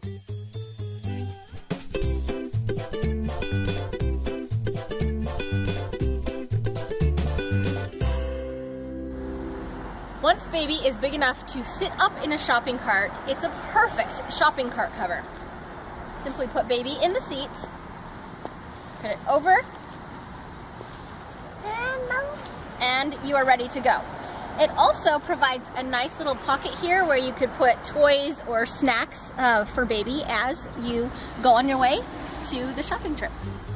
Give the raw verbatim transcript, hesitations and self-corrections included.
Once baby is big enough to sit up in a shopping cart, it's a perfect shopping cart cover. Simply put baby in the seat, put it over, and you are ready to go. It also provides a nice little pocket here where you could put toys or snacks uh, for baby as you go on your way to the shopping trip.